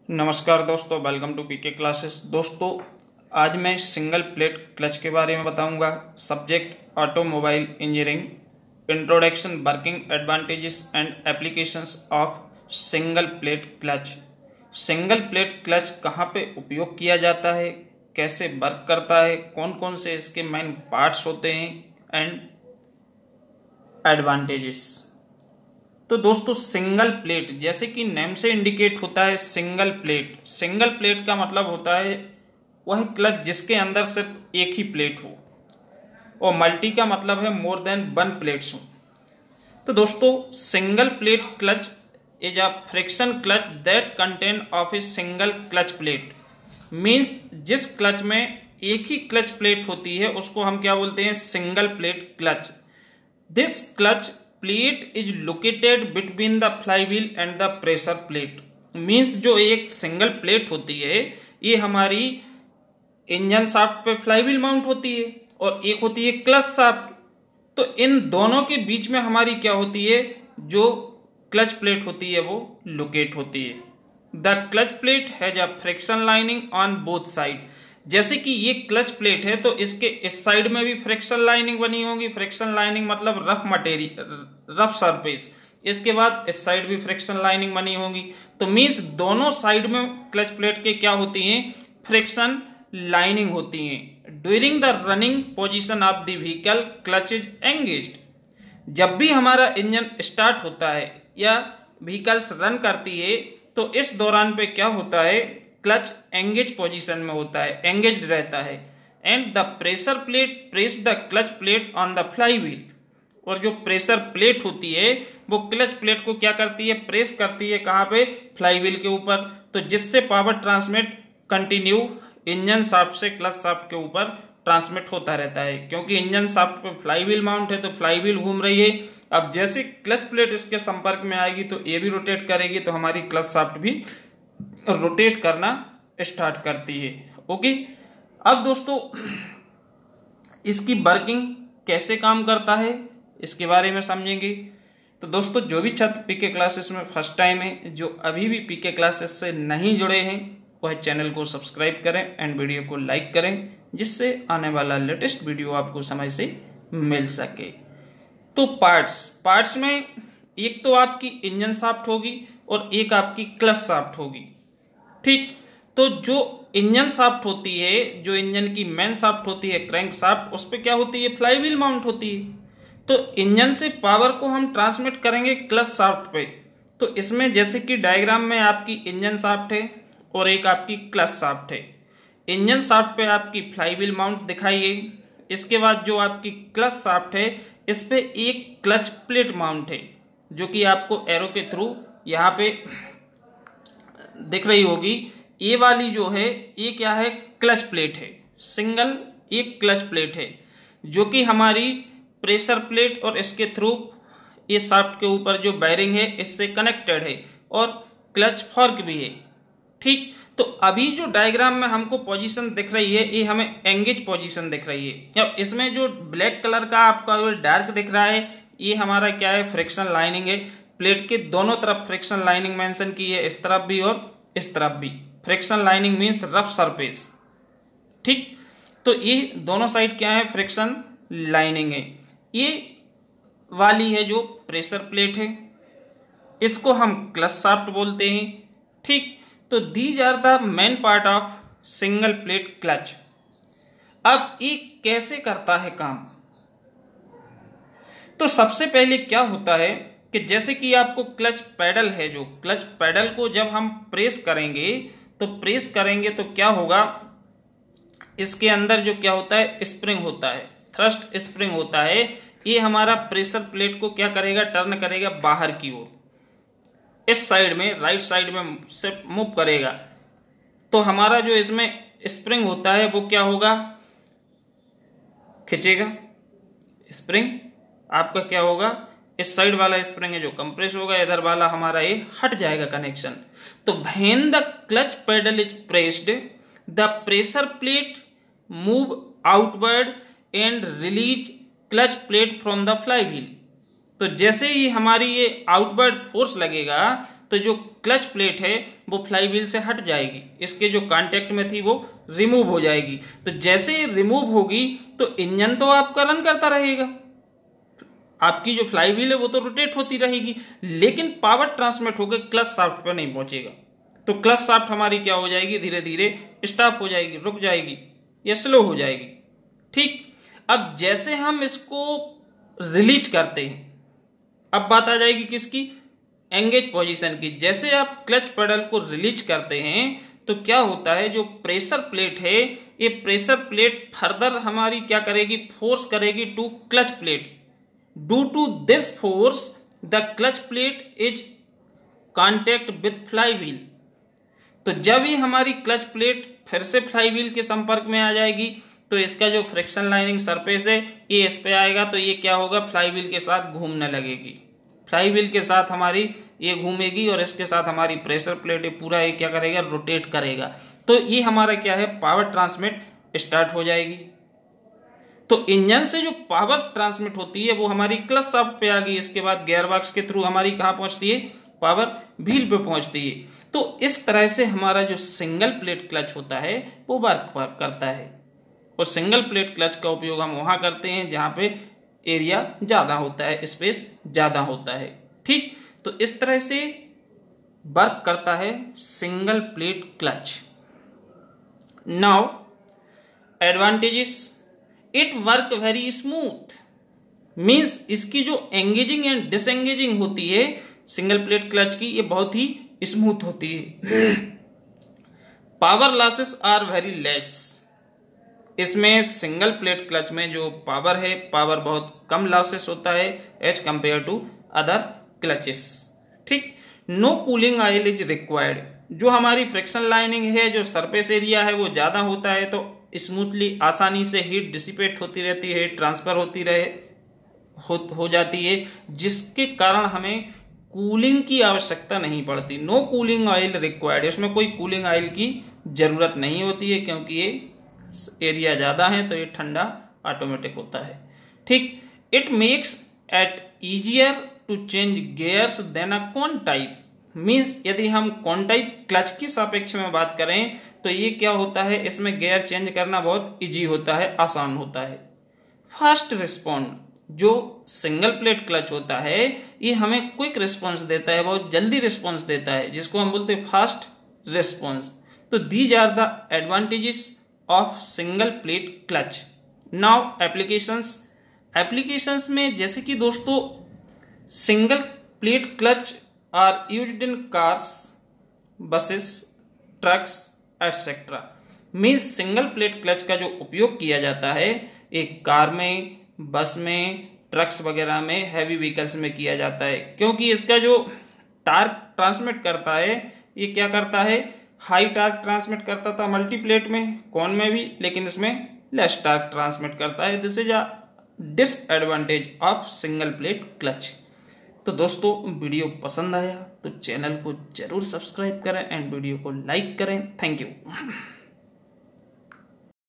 नमस्कार दोस्तों, welcome to PK classes. दोस्तों, आज मैं सिंगल प्लेट क्लच के बारे में बताऊंगा। Subject automobile engineering, introduction, working advantages and applications of single plate clutch. Single plate clutch कहाँ पे उपयोग किया जाता है, कैसे वर्क करता है, कौन कौन से इसके मेन पार्ट्स होते हैं एंड एडवांटेजेस। तो दोस्तों, सिंगल प्लेट जैसे कि नेम से इंडिकेट होता है सिंगल प्लेट। सिंगल प्लेट का मतलब होता है वह क्लच जिसके अंदर सिर्फ एक ही प्लेट हो, और मल्टी का मतलब है मोर देन वन प्लेट्स हो। तो दोस्तों, single plate clutch is a friction clutch that contain of a single clutch plate. Means जिस क्लच में एक ही क्लच प्लेट होती है उसको हम क्या बोलते हैं, single plate clutch. This clutch plate is located between the flywheel and the pressure plate. Means जो एक सिंगल प्लेट होती है ये हमारी इंजन शाफ्ट पे फ्लाईव्हील माउंट होती है, और एक होती है क्लच शाफ्ट। तो इन दोनों के बीच में हमारी क्या होती है, जो क्लच प्लेट होती है वो लोकेट होती है। The clutch plate has a friction lining on both side. जैसे कि ये क्लच प्लेट है तो इसके इस साइड में भी फ्रिक्शन लाइनिंग बनी होगी। फ्रिक्शन लाइनिंग मतलब रफ मटेरियल, रफ सरफेस। इसके बाद इस साइड भी फ्रिक्शन लाइनिंग बनी होगी। तो मीन्स दोनों साइड में क्लच प्लेट के क्या होती हैं, फ्रिक्शन लाइनिंग होती हैं। During the running position of the vehicle clutch is engaged. जब भी हमारा इंजन स्टार्ट होता है या व्हीकल्स रन करती है तो इस दौरान पे क्या होता है, क्लच एंगेज पोजीशन में होता है, एंगेज्ड रहता है। And the pressure plate press the clutch plate on the flywheel. और जो प्रेशर प्लेट होती है वो क्लच प्लेट को क्या करती है, प्रेस करती है कहाँ पे, फ्लाईव्हील के ऊपर। तो जिससे power transmit continue engine shaft से क्लच शाफ्ट के ऊपर ट्रांसमिट होता रहता है। क्योंकि इंजन शाफ्ट पे फ्लाईव्हील माउंट है तो फ्लाईव्हील घूम रही है। अब जैसे क्लच प्लेट इसके संपर्क में आएगी तो ये भी रोटेट करेगी, तो हमारी क्लच शाफ्ट भी रोटेट करना स्टार्ट करती है। ओके, अब दोस्तों इसकी वर्किंग कैसे काम करता है इसके बारे में समझेंगे। तो दोस्तों, जो भी छात्र पीके क्लासेस में फर्स्ट टाइम है, जो अभी भी पीके क्लासेस से नहीं जुड़े हैं, वह चैनल को सब्सक्राइब करें एंड वीडियो को लाइक करें, जिससे आने वाला लेटेस्ट वीडियो आपको समय से मिल सके। तो पार्ट्स में एक तो आपकी इंजन शाफ्ट होगी और एक आपकी क्लच शाफ्ट होगी। ठीक, तो जो इंजन शाफ्ट होती है, जो इंजन की मेन शाफ्ट होती है क्रैंक शाफ्ट, उस पे क्या होती है, फ्लाईव्हील माउंट होती है। तो इंजन से पावर को हम ट्रांसमिट करेंगे क्लच शाफ्ट पे। तो इसमें जैसे कि डायग्राम में आपकी इंजन शाफ्ट है और एक आपकी क्लच शाफ्ट है। इंजन शाफ्ट पे आपकी फ्लाईव्हील माउंट दिखाई है। इसके बाद जो आपकी क्लच शाफ्ट है इस पे एक क्लच प्लेट माउंट है, जो कि आपको एरो के थ्रू यहाँ पे दिख रही होगी। ये वाली जो है ये क्या है, क्लच प्लेट है, सिंगल एक क्लच प्लेट है, जो कि हमारी प्रेशर प्लेट और इसके थ्रू ये शाफ्ट के ऊपर जो बेयरिंग है इससे कनेक्टेड है, और क्लच फॉर्क भी है। ठीक, तो अभी जो डायग्राम में हमको पोजीशन दिख रही है ये हमें एंगेज पोजीशन दिख रही है। अब इसमें जो ब्लैक कलर का आपका जो डार्क दिख रहा है ये हमारा क्या है, फ्रिक्शन लाइनिंग है। प्लेट के दोनों तरफ फ्रिक्शन लाइनिंग मेंशन की है, इस तरफ भी और इस तरफ भी। Friction lining means rough surface. ठीक, तो ये दोनों साइड क्या है, फ्रिक्शन लाइनिंग है। ये वाली है जो प्रेशर प्लेट है, इसको हम क्लच शाफ्ट बोलते हैं। ठीक, तो these are the main part of single plate clutch. अब ये कैसे करता है काम, तो सबसे पहले क्या होता है कि जैसे कि आपको क्लच पैडल है, जो क्लच पैडल को जब हम प्रेस करेंगे तो क्या होगा, इसके अंदर जो क्या होता है, स्प्रिंग होता है, थ्रस्ट स्प्रिंग होता है। ये हमारा प्रेशर प्लेट को क्या करेगा, टर्न करेगा बाहर की ओर, इस साइड में, राइट साइड में से मूव करेगा। तो हमारा जो इसमें स्प्रिंग होता है वो क्या होगा, खींचेगा। स्प्रिंग आपका क्या होगा, इस साइड वाला स्प्रिंग है जो कंप्रेस होगा, इधर वाला हमारा ये हट जाएगा कनेक्शन। तो when the clutch pedal is pressed the pressure plate move outward and release clutch plate from the flywheel. तो जैसे ही हमारी ये आउटवर्ड फोर्स लगेगा तो जो क्लच प्लेट है वो फ्लाईव्हील से हट जाएगी, इसके जो कांटेक्ट में थी वो रिमूव हो जाएगी। तो जैसे ही रिमूव होगी तो इंजन तो आपका रन करता रहेगा, आपकी जो फ्लाईव्हील है वो तो रोटेट होती रहेगी, लेकिन पावर ट्रांसमिट होकर क्लच शाफ्ट पर नहीं पहुंचेगा। तो क्लच शाफ्ट हमारी क्या हो जाएगी, धीरे धीरे स्टॉप हो जाएगी, रुक जाएगी या स्लो हो जाएगी। ठीक, अब जैसे हम इसको रिलीज करते हैं, अब बात आ जाएगी किसकी, एंगेज पोजीशन की। जैसे आप क्लच पेडल को रिलीज करते हैं तो क्या होता है, जो प्रेशर प्लेट है ये प्रेशर प्लेट फर्दर हमारी क्या करेगी, फोर्स करेगी to clutch plate. Due to this force the clutch plate is contact with flywheel. तो जब ही हमारी क्लच प्लेट फिर से फ्लाईव्हील के संपर्क में आ जाएगी तो इसका जो फ्रिक्शन लाइनिंग सरफेस है ये इस पे आएगा, तो ये क्या होगा, फ्लाईव्हील के साथ घूमने लगेगी। फ्लाईव्हील के साथ हमारी ये घूमेगी और इसके साथ हमारी प्रेशर प्लेट पूरा ये क्या करेगा, रोटेट करेगा। तो ये हमारा क्या है, पावर ट्रांसमिट स्टार्ट हो जाएगी। तो इंजन से जो पावर ट्रांसमिट होती है वो हमारी क्लच शाफ्ट पे आ गई, इसके बाद गियरबॉक्स के थ्रू हमारी कहां पहुंचती है, पावर व्हील पे पहुंचती है। तो इस तरह से हमारा जो सिंगल प्लेट क्लच होता है वो वर्क करता है। और सिंगल प्लेट क्लच का उपयोग हम वहां करते हैं जहां पे एरिया ज्यादा होता है, स्पेस ज्यादा होता है। ठीक, तो इस तरह से वर्क करता है single plate clutch. Now advantages, it work very smooth, means इसकी जो एंगेजिंग एंड डिसएंगेजिंग होती है सिंगल प्लेट क्लच की, ये बहुत ही स्मूथ होती है। Power losses are very less, इसमें सिंगल प्लेट क्लच में जो पावर है, पावर बहुत कम लॉसेस होता है as compare to other clutches. ठीक, no cooling oil is required, जो हमारी फ्रिक्शन लाइनिंग है, जो सरफेस एरिया है वो ज्यादा होता है, तो स्मूथली आसानी से हीट डिसिपेट होती रहती है, ट्रांसफर होती हो जाती है, जिसके कारण हमें कूलिंग की आवश्यकता नहीं पड़ती। नो कूलिंग ऑयल रिक्वायर्ड, इसमें कोई कूलिंग ऑयल की जरूरत नहीं होती है, क्योंकि ये एरिया ज्यादा है तो ये ठंडा ऑटोमेटिक होता है। ठीक, it makes it easier to change gears than a cone type, means यदि हम कॉन टाइप क्लच की सापेक्ष में बात करें तो ये क्या होता है, इसमें गियर चेंज करना बहुत इजी होता है, आसान होता है। फास्ट रिस्पॉन्ड, जो सिंगल प्लेट क्लच होता है ये हमें क्विक रिस्पॉन्स देता है, बहुत जल्दी रिस्पॉन्स देता है, जिसको हम बोलते हैं फास्ट रिस्पॉन्स। तो these are the advantages of single plate clutch. Now applications में जैसे कि दोस्तों single plate clutch are used in cars, buses, trucks etcetera. Means single plate clutch का जो उपयोग किया जाता है एक कार में, बस में, ट्रक्स वगैरह में, हैवी व्हीकल्स में किया जाता है, क्योंकि इसका जो टार्क ट्रांसमिट करता है ये क्या करता है, हाई टार्क ट्रांसमिट करता था मल्टी प्लेट में, कॉन में भी, लेकिन इसमें लेस टार्क ट्रांसमिट करता है। This is a disadvantage of single plate clutch. तो दोस्तों वीडियो पसंद आया तो चैनल को जरूर सब्सक्राइब करें एंड वीडियो को लाइक करें। Thank you.